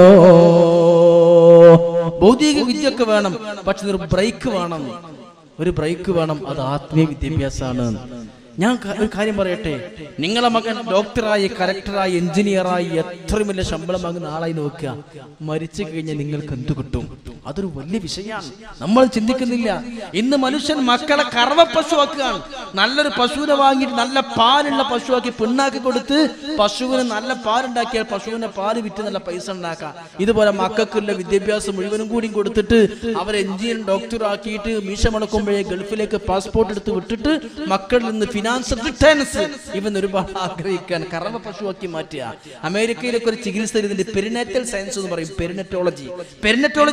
ഭൗതിക വിദ്യയൊക്കെ വേണം, പക്ഷെ ഒരു ബ്രേക്ക് വേണം. ഒരു ബ്രേക്ക് വേണം. അത് ആത്മീയ വിദ്യാഭ്യാസമാണ്. ഞാൻ ഒരു കാര്യം പറയട്ടെ, നിങ്ങളെ മകൻ ഡോക്ടറായി, കലക്ടറായി, എഞ്ചിനീയറായി എത്രയും വലിയ ശമ്പളം വാങ്ങുന്ന ആളായി നോക്കുക. മരിച്ചു കഴിഞ്ഞാൽ നിങ്ങൾക്ക് എന്ത് കിട്ടും? അതൊരു വലിയ വിഷയമാണ്. നമ്മൾ ചിന്തിക്കുന്നില്ല. ഇന്ന് മനുഷ്യൻ മക്കളെ കറവ പശുവാക്കുകയാണ്. നല്ലൊരു പശുവിനെ വാങ്ങിയിട്ട് നല്ല പാലുള്ള പശുവാക്കി പിണ്ണാക്കി കൊടുത്ത് പശുവിന് നല്ല പാലുണ്ടാക്കിയാൽ പശുവിനെ പാല് വിറ്റ് നല്ല പൈസ ഉണ്ടാക്കാം. ഇതുപോലെ മക്കൾക്കുള്ള വിദ്യാഭ്യാസം മുഴുവനും കൂടി കൊടുത്തിട്ട് അവരെ എഞ്ചിനീയർ ഡോക്ടർ ആക്കിയിട്ട് മീശ മുടക്കുമ്പോഴേ ഗൾഫിലേക്ക് പാസ്പോർട്ട് എടുത്ത് വിട്ടിട്ട് മക്കളിൽ നിന്ന് ഫിനാൻഷ്യൽ റിട്ടേൺസ് ഇവൻ ഒരുപാട് ആഗ്രഹിക്കാൻ കറവ പശുവാക്കി മാറ്റുക. അമേരിക്കയിലൊക്കെ ഒരു ചികിത്സ ഇതിന്റെ പെരിനേറ്റൽ സയൻസ് എന്ന് പറയും. പെരിനറ്റോളജി എന്ന് പറഞ്ഞാൽ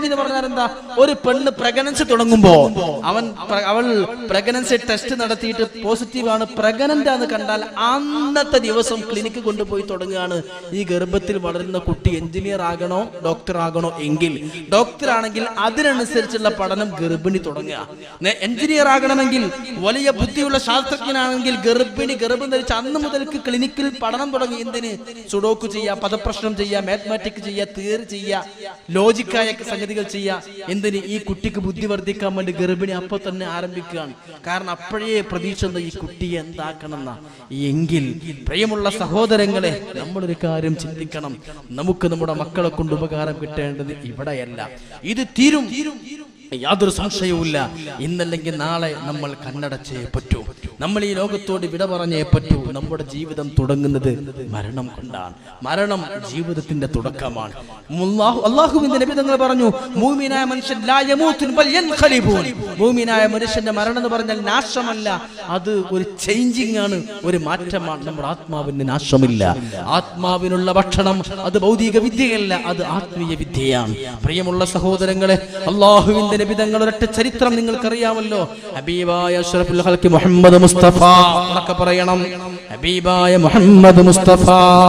പറഞ്ഞാൽ എന്താ? ഒരു പെണ്ണ് പ്രഗ്നൻസി തുടങ്ങുമ്പോ അവൾ പ്രഗ്നൻസി ടെസ്റ്റ് നടത്തിയിട്ട് പോസിറ്റീവ് ആണ്, പ്രഗ്നന്റ് ആണെന്ന് കണ്ടാൽ അന്നത്തെ ദിവസം ക്ലിനിക്ക് കൊണ്ടുപോയി തുടങ്ങുകയാണ്. ഈ ഗർഭത്തിൽ വളരുന്ന കുട്ടി എഞ്ചിനീയർ ആകണോ ഡോക്ടർ ആകണോ എങ്കിൽ, ഡോക്ടർ ആണെങ്കിൽ അതിനനുസരിച്ചുള്ള പഠനം ഗർഭിണി തുടങ്ങുക. എഞ്ചിനീയർ ആകണമെങ്കിൽ, വലിയ ബുദ്ധിയുള്ള ശാസ്ത്രജ്ഞനാണെങ്കിൽ ഗർഭിണി ഗർഭം ധരിച്ച് അന്ന് മുതൽക്ക് ക്ലിനിക്കിൽ പഠനം തുടങ്ങി. എന്തിന്? സുഡോക്കു ചെയ്യുക, പദപ്രശ്നം ചെയ്യുക, മാത്തമാറ്റിക് ചെയ്യുക, തിയറി ചെയ്യുക, ലോജിക്കായ സംഗതികൾ ചെയ്യുക. എന്തിന്? ഈ കുട്ടിക്ക് ബുദ്ധി വർദ്ധിക്കാൻ വേണ്ടി ഗർഭിണി അപ്പൊ തന്നെ ആരംഭിക്കുകയാണ്. കാരണം അപ്പോഴേ പ്രതീക്ഷ ഈ കുട്ടിയെ എന്താക്കണം എന്നാ. എങ്കിൽ പ്രിയമുള്ള സഹോദരങ്ങളെ, നമ്മളൊരു കാര്യം ചിന്തിക്കണം. നമുക്ക് നമ്മുടെ മക്കളെ കൊണ്ട് ഉപകാരം കിട്ടേണ്ടത് ഇവിടെയല്ല, ഇത് തീരും, യാതൊരു സംശയവുമില്ല. ഇന്നല്ലെങ്കിൽ നാളെ നമ്മൾ കണ്ണടച്ചേ പറ്റൂ. നമ്മൾ ഈ ലോകത്തോട് വിട പറഞ്ഞേ പറ്റൂ. നമ്മുടെ ജീവിതം തുടങ്ങുന്നത് മരണം കൊണ്ടാണ്. മരണം ജീവിതത്തിന്റെ തുടക്കമാണ്. അല്ലാഹുവിന്റെ നബി തങ്ങൾ പറഞ്ഞു, മുഅ്മിനായ മനുഷ്യൻ ലാ യമൂതു ബൽ യൻഖലിബൂൻ. മുഅ്മിനായ മനുഷ്യന്റെ മരണം എന്ന് പറഞ്ഞാൽ നാശമല്ല, അത് ഒരു ചേഞ്ചിങ് ആണ്, ഒരു മാറ്റമാണ്. നമ്മുടെ ആത്മാവിന് നാശമില്ല. ആത്മാവിനുള്ള ഭക്ഷണം അത് ഭൗതിക വിദ്യയല്ല, അത് ആത്മീയ വിദ്യയാണ്. പ്രിയമുള്ള സഹോദരങ്ങളെ, അല്ലാഹുവിന്റെ നബി തങ്ങൾ ഒരൊറ്റ ചരിത്രം നിങ്ങൾക്കറിയാമല്ലോ. ഹബീബായ അഷ്റഫുൽ ഖൽഖ് മുഹമ്മദ് മുസ്തഫ എന്നൊക്കെ പറയണം. ഹബീബായ മുഹമ്മദ് മുസ്തഫ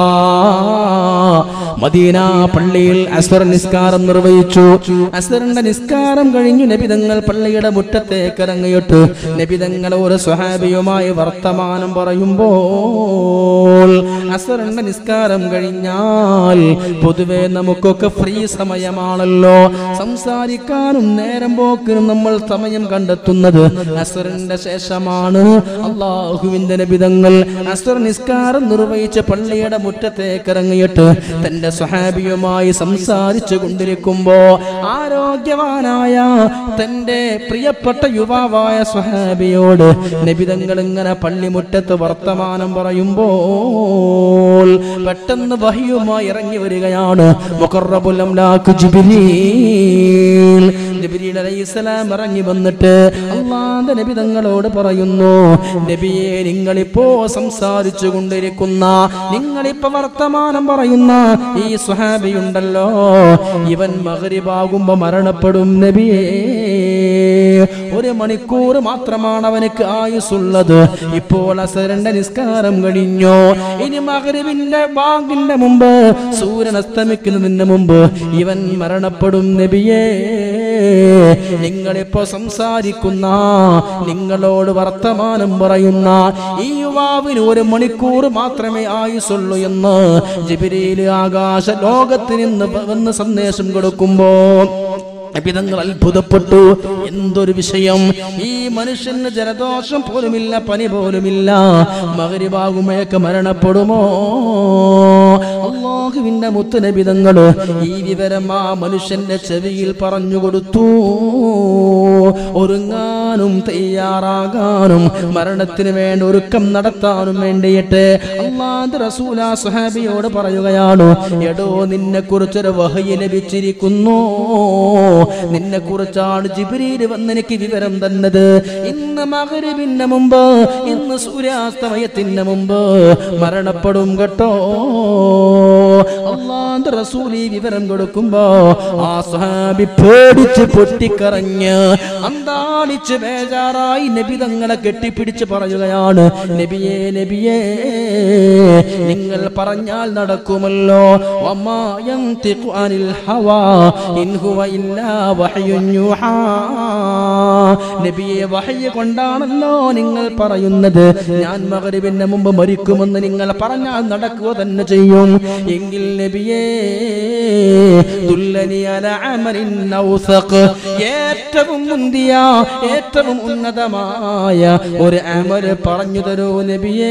മദീന പള്ളിയിൽ അസ്ർ നിസ്കാരം നിർവഹിച്ചു. അസ്റിന്റെ നിസ്കാരം കഴിഞ്ഞു നബി തങ്ങൾ പള്ളിയുടെ മുറ്റത്തേക്ക് ഇറങ്ങിയിട്ട് നബി തങ്ങൾ ഒരു സ്വഹാബിയുമായി വർത്തമാനം പറയുമ്പോൾ, അസ്റിന്റെ നിസ്കാരം കഴിഞ്ഞാൽ പൊതുവെ നമുക്കൊക്കെ ഫ്രീ സമയമാണല്ലോ, സംസാരിക്കാനും നേരം പോക്കിനും നമ്മൾ സമയം കണ്ടെത്തുന്നത് അസ്റിന്റെ ശേഷമാണ്. അല്ലാഹുവിന്റെ നബി തങ്ങൾ അസ്ർ നിസ്കാരം നിർവഹിച്ച പള്ളിയുടെ മുറ്റത്തേക്ക് ഇറങ്ങിയിട്ട് തന്റെ സ്വഹാബിയുമായി സംസാരിച്ചു കൊണ്ടിരിക്കുമ്പോ ആരോഗ്യവാനായ തന്റെ പ്രിയപ്പെട്ട യുവാവായ സ്വഹാബിയോട് നബി തങ്ങൾ ഇങ്ങനെ പള്ളിമുറ്റത്ത് വർത്തമാനം പറയുമ്പോൾ പെട്ടെന്ന് വഹ്യുമായി ഇറങ്ങി വരികയാണ്. മുഖറബുൽ അംലാഖ് ജിബ്രീൽ അലൈഹിസ്സലാം ഇറങ്ങി വന്നിട്ട് അല്ലാഹുവിന്റെ നബി തങ്ങളോട് പറയുന്നു, നബിയെ, നിങ്ങളിപ്പോ സംസാരിച്ചു കൊണ്ടിരിക്കുന്ന, നിങ്ങളിപ്പോ വർത്തമാനം പറയുന്ന ഈ സ്വഹാബിയുണ്ടല്ലോ, ഇവൻ മഗ്രിബാകുമ്പോ മരണപ്പെടും നബിയേ. 1 മണിക്കൂർ മാത്രമാണ് അവനക്ക് ആയുസുള്ളത്. ഇപ്പോൾ അസറിന്റെ നിസ്കാരം കഴിഞ്ഞു. ഇനി മഗ്രിബിന്റെ ബാങ്കിന്റെ മുമ്പ്, സൂര്യൻ അസ്തമിക്കുന്നതിന് മുമ്പ് ഇവൻ മരണപ്പെടും നബിയേ. നിങ്ങളിപ്പോ സംസാരിക്കുന്ന, നിങ്ങളോട് വർത്തമാനം പറയുന്ന ഈ യുവാവിന് 1 മണിക്കൂർ മാത്രമേ ആയുസുള്ളൂ എന്ന് ജിബ്രീൽ ആകാശ ലോകത്തിൽ നിന്ന് വന്ന് സന്ദേശം കൊടുക്കുമ്പോ നബിതങ്ങൾ അത്ഭുതപ്പെട്ടു. എന്തൊരു വിഷയം! ഈ മനുഷ്യന് ജലദോഷം പോലുമില്ല, പനി പോലുമില്ല, മഗ്രിബാകുമ്പോഴേക്ക് മരണപ്പെടുമോ? അല്ലാഹുവിന്റെ മുത്ത് നബിതങ്ങൾ ഈ വിവരം ആ മനുഷ്യന്റെ ചെവിയിൽ പറഞ്ഞു കൊടുത്തു. ഒരുങ്ങാനും തയ്യാറാകാനും മരണത്തിന് വേണ്ടി ഒരുക്കം നടത്താനും വേണ്ടിയിട്ട് അല്ലാഹുവിന്റെ റസൂൽ ആ സ്വഹാബിയോട് പറയുകയാണ്, എടോ, നിന്നെ കുറിച്ചൊരു വഹയി ലഭിച്ചിരിക്കുന്നു. നിന്നെ കുറിച്ചാണ് ജിബ്രീൽ വന്ന് എനിക്ക് വിവരം തന്നത്. ഇന്ന് മഗ്രിബിന് മുമ്പ്, ഇന്ന് സൂര്യാസ്തമയത്തിന് മുമ്പ് മരണപ്പെടും കേട്ടോ. അല്ലാഹുവിന്റെ റസൂൽ ഈ വിവരം കൊടുക്കുമ്പോ ആ സ്വഹാബി പേടിച്ച് പൊട്ടിക്കരഞ്ഞ് അന്താളിച്ച് ബേജാറായി നബി തങ്ങളെ കെട്ടിപ്പിടിച്ച് പറയുകയാണ്, നബിയേ, നബിയേ, നിങ്ങൾ പറഞ്ഞാൽ നടക്കുമല്ലോ. വമാ യൻതിഖു അനിൽ ഹവാ ഇൻ ഹുവ ഇല്ലാ വഹ്യുൻ യുഹാ. നബിയെ, വഹയ് കൊണ്ടാണല്ലോ നിങ്ങൾ പറയുന്നത്. ഞാൻ മഗ്രിബിന് മുമ്പ് മരിക്കുമെന്ന് നിങ്ങൾ പറഞ്ഞാൽ നടക്കുക തന്നെ ചെയ്യും. എങ്കിൽ നബിയേ, ദുല്ലനി അലാ അമലിൻ ഔസഖ്, ഏറ്റവും മുന്തിയ, ഏറ്റവും ഉന്നതമായ ഒരു അമൽ പറഞ്ഞു തരൂ നബിയേ.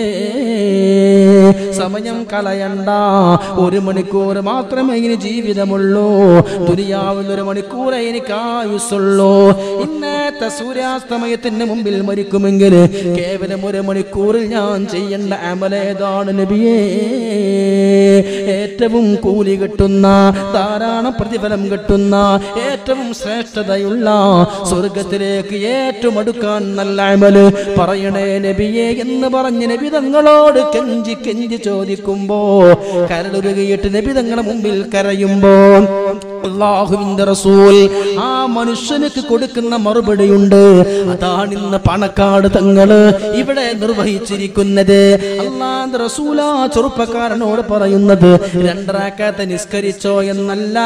സമയം കളയണ്ട, 1 മണിക്കൂർ മാത്രമേ ഇനി ജീവിതമുള്ളൂ. ദുനിയാവിൽ 1 മണിക്കൂറേ എനിക്ക് ആയുസുള്ളൂ. ഇന്നത്തെ സൂര്യാസ്തമയത്തിന് മുമ്പിൽ മരിക്കുമെങ്കിൽ കേവലം 1 മണിക്കൂറിൽ ഞാൻ ചെയ്യേണ്ട അമലേതാണ് നബിയേ? ഏറ്റവും കൂലി കിട്ടുന്ന, ധാരാളം പ്രതിഫലം കിട്ടുന്ന, ഏറ്റവും ശ്രേഷ്ഠതയുള്ള, സ്വർഗത്തിലേക്ക് ഏറ്റവും അടുക്കാൻ നല്ല അമല് പറയണേ നബിയേ എന്ന് പറഞ്ഞ് നബി തങ്ങളോട് കെഞ്ചി കെഞ്ചി ചോദിക്കുമ്പോ കരളുരുകിയിട്ട് നബി തങ്ങളുടെ മുമ്പിൽ കരയുമ്പോ അല്ലാഹുവിന്റെ റസൂൽ ആ മനുഷ്യനുക്ക് കൊടുക്കുന്ന മറുപടിയുണ്ട്. അതാണ് ഇന്ന് പണക്കാട് തങ്ങള് ഇവിടെ നിർവഹിച്ചിരിക്കുന്നത്. അല്ലാഹുവിന്റെ റസൂൽ ആ ചെറുപ്പക്കാരനോട് പറയുന്നത് 2 റക്അത്ത് നിസ്കരിച്ചോ എന്നല്ല,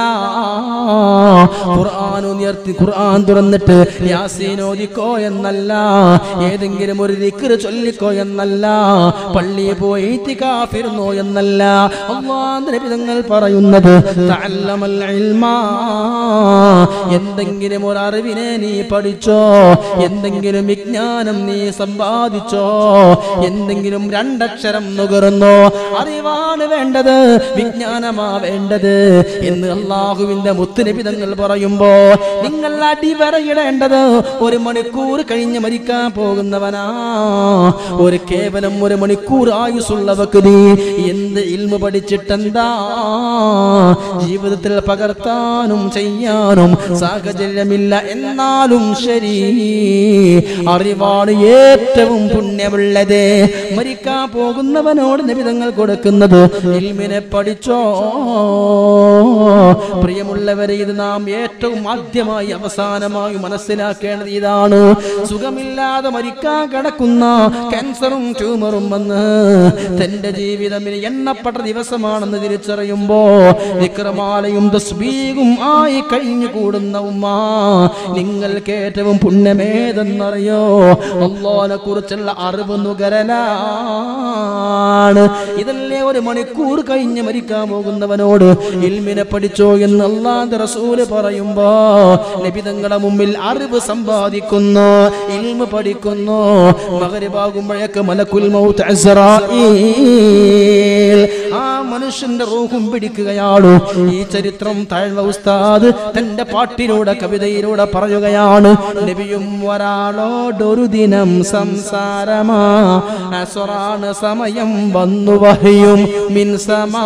ഖുർആൻ തുറന്നിട്ട് യാസീൻ ഓതിക്കോ എന്നല്ല, ഏതെങ്കിലും ഒരു ദിക്ർ ചൊല്ലിക്കോ എന്നല്ല, പള്ളിയിൽ പോയി ഇത്തികാഫിരുന്നോ എന്നല്ല. അല്ലാഹുവിന്റെ നബി തങ്ങൾ പറയുന്നത് തഅല്ലമൽ ഇൽമ, എന്തെങ്കിലും ഒരു അറിവിനെ നീ പഠിച്ചോ, എന്തെങ്കിലും വിജ്ഞാനം നീ സമ്പാദിച്ചോ, എന്തെങ്കിലും 2 അക്ഷരം നുകർന്നോ. അറിവാണ് വേണ്ടത്, വിജ്ഞാനമാ വേണ്ടത് എന്ന് അല്ലാഹുവിന്റെ മുത്തുനബി തങ്ങൾ പറയുമ്പോ നിങ്ങൾ അടിവരയിടേണ്ടത് 1 മണിക്കൂർ കഴിഞ്ഞ് മരിക്കാൻ പോകുന്നവനാ. കേവലം 1 മണിക്കൂർ ആയുസുള്ള വ്യക്തി എന്ത് ഇൽമു പഠിച്ചിട്ടെന്താ? ജീവിതത്തിൽ പകർത്താനും ചെയ്യാനും സാഹചര്യമില്ല. എന്നാലും ശരി, അറിവാണ് ഏറ്റവും പുണ്യമുള്ളത്. മരിക്കാൻ പോകുന്നവനോട് നബി തങ്ങൾ കൊടുക്കുന്നത് ഇൽമിനെ പഠിച്ചോ. പ്രിയമുള്ളവരെ, ഇത് നാം ഏറ്റവും ആദ്യമായി അവസാനമായി മനസ്സിലാക്കേണ്ടത് ഇതാണ്. സുഖമില്ലാതെ മരിക്കാൻ കിടക്കുന്ന ക്യാൻസറും ട്യൂമറും വന്ന് തന്റെ ജീവിതം എണ്ണപ്പെട്ട ദിവസമാണെന്ന് തിരിച്ചറിയുമ്പോ വിക്രമാലയും തസ്ബീഹും ആയി കഴിഞ്ഞു കൂടുന്ന ഉമ്മ, നിങ്ങൾക്ക് ഏറ്റവും പുണ്യമേതെന്നറിയോ? അല്ലാഹുവിനെ കുറിച്ചുള്ള അറിവ് നുകരലാണ്. ഇതല്ലേ 1 മണിക്കൂർ കഴിഞ്ഞ് മരിക്കാൻ പോകുന്നവനോട് ഇൽമിനെ പഠിച്ചോ എന്ന് അല്ലാഹുവിന്റെ റസൂൽ പറയുമ്പോ നബി തങ്ങളുടെ മുമ്പിൽ അറിവ് സമ്പാദിക്കുന്നു, ഇൽമു പഠിക്കുന്നു. മഗ്രിബാകുമ്പോഴേക്ക് മലക്കുൽ മൗത്ത് അസ്റായീൽ ആ മനുഷ്യന്റെ റൂഹും പിടിക്കുകയാണ്. ഈ ചരിത്രം താഴ്വ ഉസ്താദ് തന്റെ പാട്ടിലൂടെ കവിതയിലൂടെ പറയുകയാണ്. നബിയും ഒരാളോടൊരു ദിനം സംസാരമാ, അസ്റാണ് സമയം വന്നു വഹയും മിൻ സമാ,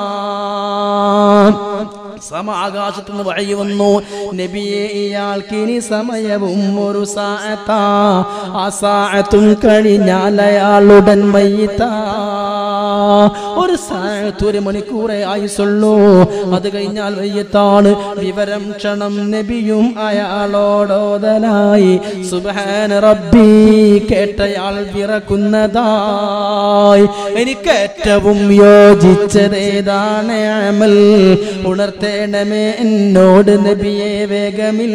ആകാശത്തുനിന്ന് വഹയി വന്നു. നബിയെ, ഇയാൾക്കിനി സമയവും 1 സാഅത്താ, ആ സാഅത്തും കഴിഞ്ഞാൽ അയാളുടൻ മയ്യിത്താ. 1 സാഅത്ത് 1 മണിക്കൂറേ ആയുസുള്ളൂ, അത് കഴിഞ്ഞാൽ മയ്യിത്താണ്. വിവരം ക്ഷണം നബിയും അയാളോടോതലായി. സുബ്ഹാന റബ്ബി കേട്ടയാൾ വിറക്കുന്നതായി. എനിക്ക് ഏറ്റവും യോജിച്ചതേതാണ് അമൽ, ഉണർത്തേണമേ എന്നോട് നബിയെ വേഗമിൽ.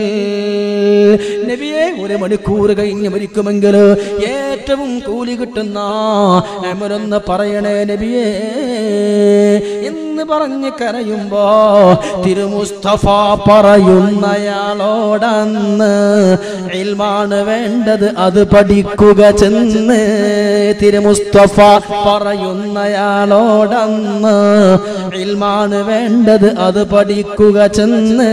നബിയെ, 1 മണിക്കൂർ കഴിഞ്ഞ് മരിക്കുമെങ്കിൽ ഏറ്റവും കൂലി കിട്ടുന്ന അമലൊന്ന് പറയണേ നബിയെ എന്ന് പറഞ്ഞ് കരയുമ്പോ തിരുമുസ്തഫ പറയുന്നയാളോടന്ന് ഇൽമാണ് വേണ്ടത്, അത് പഠിക്കുക ചെന്ന്. തിരുമുസ്തഫ പറയുന്നയാളോടന്ന് ഇൽമാണ് വേണ്ടത്, അത് പഠിക്കുക ചെന്ന്.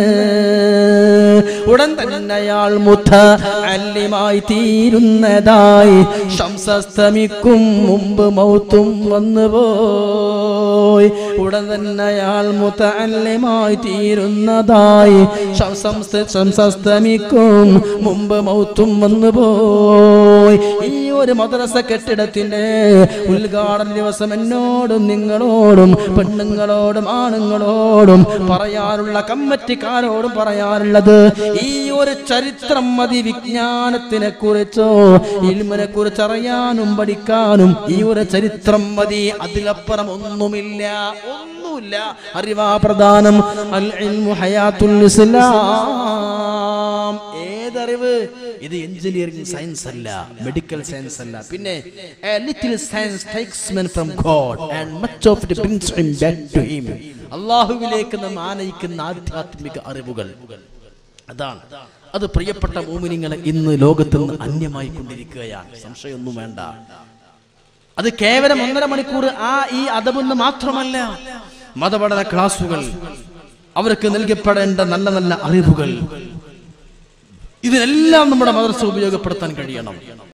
ഉടൻ തന്നെ അയാൾ മുതഅല്ലിമായി തീരുന്നതായി. ശംസസ്തമിക്കും മുമ്പ് മൗത്തും വന്നുപോയി. ഉടൻ തന്നെ അയാൾ മുതഅല്ലിമായി തീരുന്നതായി. ശംസസ്തമിക്കും മുമ്പ് മൗത്തും വന്നുപോയി. ഈ ഒരു മദ്രസ കെട്ടിടത്തിന്റെ ഉദ്ഘാടന ദിവസം എന്നോടും നിങ്ങളോടും പെണ്ണുങ്ങളോടും ആണുങ്ങളോടും പറയാനുള്ള, കമ്മിറ്റിക്കാരോടും പറയാനുള്ളത്, ഈ ഒരു ചരിത്രം മതി വിജ്ഞാനത്തിനെ കുറിച്ചോ ഇൽമിനെ കുറിച്ച് അറിയാനും പഠിക്കാനും. ഈ ഒരു ചരിത്രം മതി, അതിലപ്പുറം ഒന്നുമില്ല. അറിവാ പ്രധാനം. അൽ ഇൽമു ഹയാത്തുൽ ഇസ്ലാം. ഏതറിവ്? ഇത് എഞ്ചിനീയറിംഗ് സയൻസ് അല്ല, മെഡിക്കൽ സയൻസ് അല്ല. പിന്നെ a little science takes man from God and much of it brings him back to him. അല്ലാഹുവിലേക്ക് നാം ആനയിക്കുന്ന ആധ്യാത്മിക അറിവുകൾ അതാണ്. അത് പ്രിയപ്പെട്ട മുഅ്മിനീങ്ങളെ ഇന്ന് ലോകത്ത് നിന്ന് അന്യമായി കൊണ്ടിരിക്കുകയാണ്, സംശയമൊന്നും വേണ്ട. അത് കേവലം 1.5 മണിക്കൂർ ഈ അദബൊന്ന് മാത്രമല്ല, മതപഠന ക്ലാസുകൾ, അവർക്ക് നൽകപ്പെടേണ്ട നല്ല നല്ല അറിവുകൾ, ഇതിനെല്ലാം നമ്മുടെ മദ്രസ ഉപയോഗപ്പെടുത്താൻ കഴിയണം.